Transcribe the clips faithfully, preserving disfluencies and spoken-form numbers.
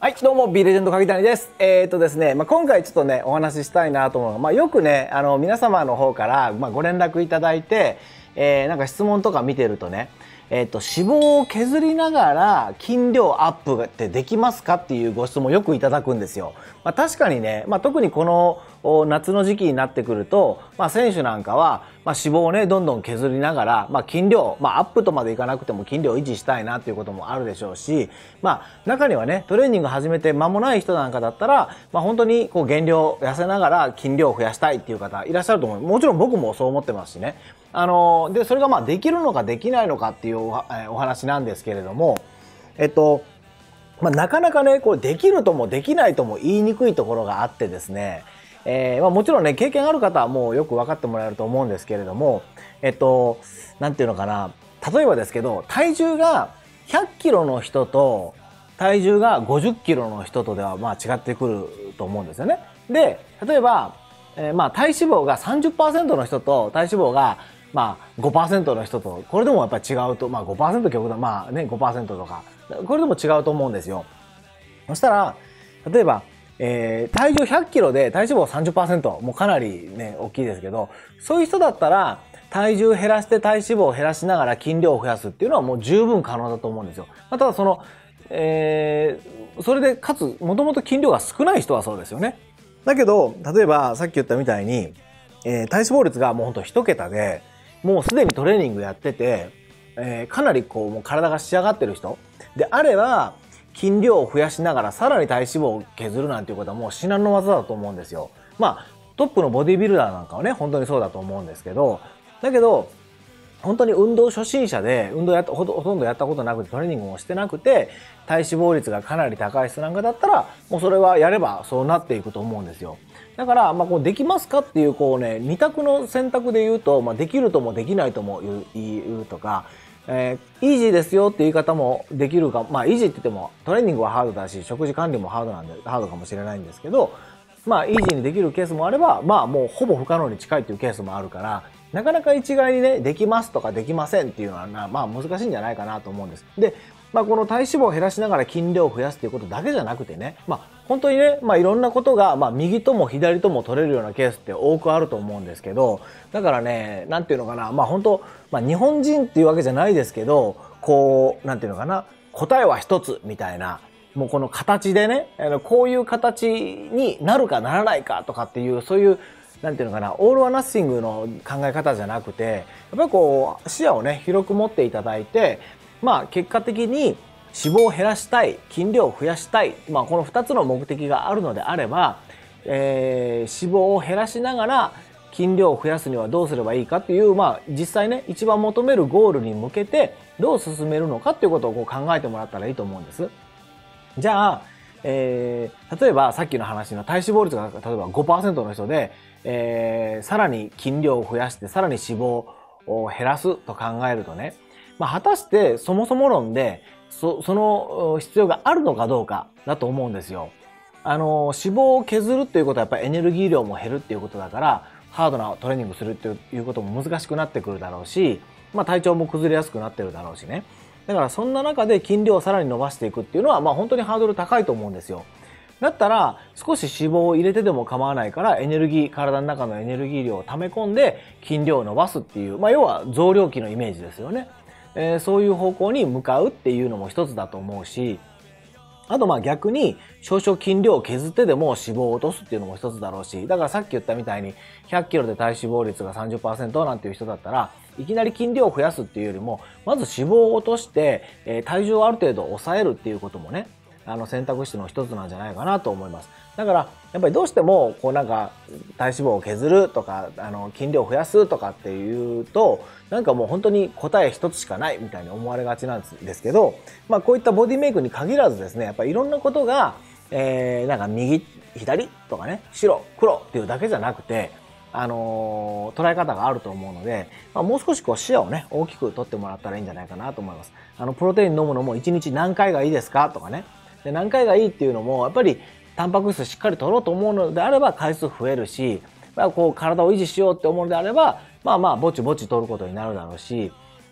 はい、どうも、B レジェンド鍵谷です。えー、っとですね、まあ、今回ちょっとね、お話ししたいなと思うのが、まあ、よくね、あの、皆様の方から、まあ、ご連絡いただいて、えー、なんか質問とか見てるとね、えー、っと、脂肪を削りながら筋量アップってできますかっていうご質問をよくいただくんですよ。まあ、確かにね、まあ、特にこの夏の時期になってくると、まあ、選手なんかは、まあ、脂肪をね、どんどん削りながら、まあ、筋量、まあ、アップとまでいかなくても筋量を維持したいなっていうこともあるでしょうし、まあ、中にはね、トレーニング始めて間もない人なんかだったら、まあ、本当にこう減量、痩せながら筋量を増やしたいっていう方いらっしゃると思う。もちろん僕もそう思ってますしね。あの、で、それがまあ、できるのかできないのかっていうお、えー、お話なんですけれども、えっと、まあ、なかなかね、これできるともできないとも言いにくいところがあってですね、えー、まあもちろんね、経験ある方はもうよく分かってもらえると思うんですけれども、えっと、なんていうのかな、例えばですけど、体重がひゃっキロの人と体重がごじゅっキロの人とではまあ違ってくると思うんですよね。で、例えば、えー、まあ体脂肪が さんじゅっパーセント の人と体脂肪がまあ ごパーセント の人と、これでもやっぱり違うと、まあ ごパーセント 極端、まあね ごパーセント とか、これでも違うと思うんですよ。そしたら、例えば、えー、体重ひゃっキロで体脂肪 さんじゅっパーセント、もうかなりね、大きいですけど、そういう人だったら、体重減らして体脂肪を減らしながら筋量を増やすっていうのはもう十分可能だと思うんですよ。まあ、ただその、えー、それでかつ、もともと筋量が少ない人はそうですよね。だけど、例えばさっき言ったみたいに、えー、体脂肪率がもうほんと一桁で、もうすでにトレーニングやってて、えー、かなりこう、もう体が仕上がってる人であれば、筋量を増やしながらさらに体脂肪を削るなんていうことはもう至難の技だと思うんですよ。まあトップのボディビルダーなんかはね本当にそうだと思うんですけど、だけど本当に運動初心者で運動やっほとんどやったことなくてトレーニングもしてなくて体脂肪率がかなり高い人なんかだったらもうそれはやればそうなっていくと思うんですよ。だからまあこうできますかっていうこうね二択の選択で言うと、まあ、できるともできないとも言うとか。えー、イージーですよっていう言い方もできるか、まあイージーって言ってもトレーニングはハードだし食事管理もハードなんでハードかもしれないんですけど、まあイージーにできるケースもあれば、まあもうほぼ不可能に近いっていうケースもあるから、なかなか一概にねできますとかできませんっていうのはな、まあ難しいんじゃないかなと思うんです。で、まあこの体脂肪を減らしながら筋量を増やすっていうことだけじゃなくてね、まあ本当にね、まあいろんなことが、まあ右とも左とも取れるようなケースって多くあると思うんですけど、だからね、なんていうのかな、まあ本当、まあ日本人っていうわけじゃないですけど、こう、なんていうのかな、答えは一つみたいな、もうこの形でね、あのこういう形になるかならないかとかっていう、そういう、なんていうのかな、オールオアナッシングの考え方じゃなくて、やっぱりこう、視野をね、広く持っていただいて、まあ結果的に、脂肪を減らしたい、筋量を増やしたい、まあ、このふたつの目的があるのであれば、えー、脂肪を減らしながら筋量を増やすにはどうすればいいかっていう、まあ、実際ね一番求めるゴールに向けてどう進めるのかっていうことをこう考えてもらったらいいと思うんです。じゃあ、えー、例えばさっきの話の体脂肪率が例えば ごパーセント の人で、えー、さらに筋量を増やしてさらに脂肪を減らすと考えるとね、まあ、果たしてそもそも論でそ, その必要があるのかどうかだと思うんですよ。あの脂肪を削るっていうことはやっぱりエネルギー量も減るっていうことだからハードなトレーニングするっていうことも難しくなってくるだろうし、まあ、体調も崩れやすくなってるだろうしね。だからそんな中で筋量をさらに伸ばしていくっていうのはまあ本当にハードル高いと思うんですよ。だったら少し脂肪を入れてでも構わないからエネルギー体の中のエネルギー量を溜め込んで筋量を伸ばすっていう、まあ、要は増量期のイメージですよね。えー、そういう方向に向かうっていうのも一つだと思うし、あとまあ逆に少々筋量を削ってでも脂肪を落とすっていうのも一つだろうし、だからさっき言ったみたいにひゃっキロで体脂肪率が さんじゅっパーセント なんていう人だったらいきなり筋量を増やすっていうよりもまず脂肪を落として、えー、体重をある程度抑えるっていうこともね、あの選択肢の一つなんじゃないかなと思います。だからやっぱりどうしてもこうなんか体脂肪を削るとかあの筋量を増やすとかっていうとなんかもう本当に答え一つしかないみたいに思われがちなんですけど、まあこういったボディメイクに限らずですね、やっぱりいろんなことが、えー、なんか右左とかね白黒っていうだけじゃなくてあのー、捉え方があると思うので、まあ、もう少しこう視野をね大きく取ってもらったらいいんじゃないかなと思います。あのプロテイン飲むのもいちにち何回がいいですかとかね、で何回がいいっていうのもやっぱりタンパク質しっかり取ろうと思うのであれば回数増えるし、まあ、こう体を維持しようって思うのであればまあまあぼちぼち取ることになるだろうし、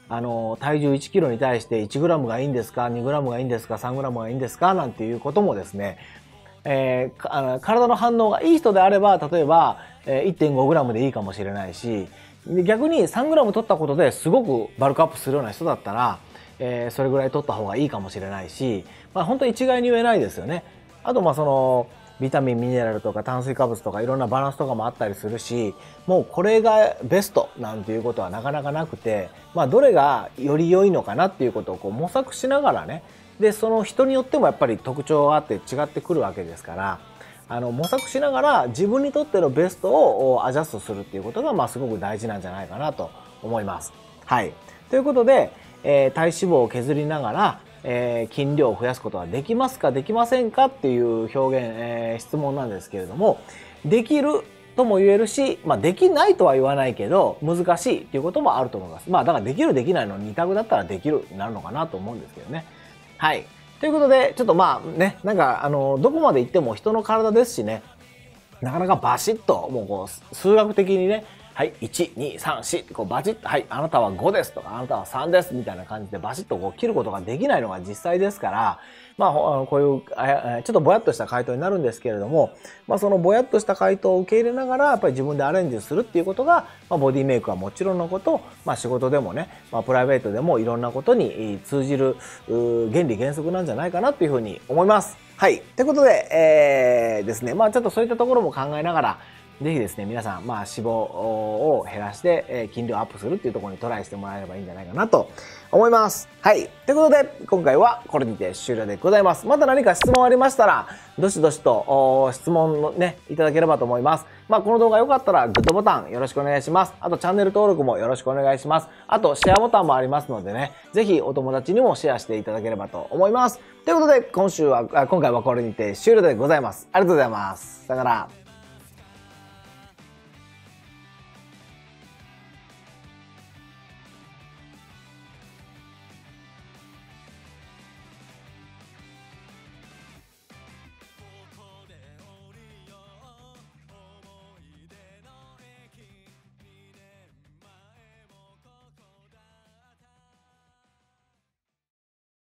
あの、体重いちキロに対していちグラムがいいんですか ?にグラムがいいんですか ?さんグラムがいいんですかなんていうこともですね、えー、あの体の反応がいい人であれば、例えば、えー、いってんごグラムでいいかもしれないし、逆にさんグラム取ったことですごくバルクアップするような人だったら、えー、それぐらい取った方がいいかもしれないし、まあ本当に一概に言えないですよね。あとまあその、ビタミン、ミネラルとか炭水化物とかいろんなバランスとかもあったりするし、もうこれがベストなんていうことはなかなかなくて、まあどれがより良いのかなっていうことをこう模索しながらね、で、その人によってもやっぱり特徴があって違ってくるわけですから、あの、模索しながら自分にとってのベストをアジャストするっていうことが、まあすごく大事なんじゃないかなと思います。はい。ということで、えー、体脂肪を削りながら、えー、筋量を増やすことはできますかできませんかっていう表現、えー、質問なんですけれども、できるとも言えるし、まあできないとは言わないけど、難しいっていうこともあると思います。まあだからできるできないのに択だったらできるになるのかなと思うんですけどね。はい。ということで、ちょっとまあね、なんかあの、どこまで行っても人の体ですしね、なかなかバシッと、もうこう、数学的にね、はい、いち、に、さん、よんってこうバチッと、はい、あなたはごですとか、あなたはさんですみたいな感じでバシッとこう切ることができないのが実際ですから、まあ、こういう、ちょっとぼやっとした回答になるんですけれども、まあ、そのぼやっとした回答を受け入れながら、やっぱり自分でアレンジするっていうことが、まあ、ボディメイクはもちろんのこと、まあ、仕事でもね、まあ、プライベートでもいろんなことに通じる原理原則なんじゃないかなというふうに思います。はい。ということで、えー、ですね、まあ、ちょっとそういったところも考えながら、ぜひですね、皆さん、まあ、脂肪を減らして、えー、筋量アップするっていうところにトライしてもらえればいいんじゃないかなと思います。はい。ということで、今回はこれにて終了でございます。また何か質問ありましたら、どしどしと質問のね、いただければと思います。まあ、この動画良かったら、グッドボタンよろしくお願いします。あと、チャンネル登録もよろしくお願いします。あと、シェアボタンもありますのでね、ぜひお友達にもシェアしていただければと思います。ということで、今週は、今回はこれにて終了でございます。ありがとうございます。さよなら。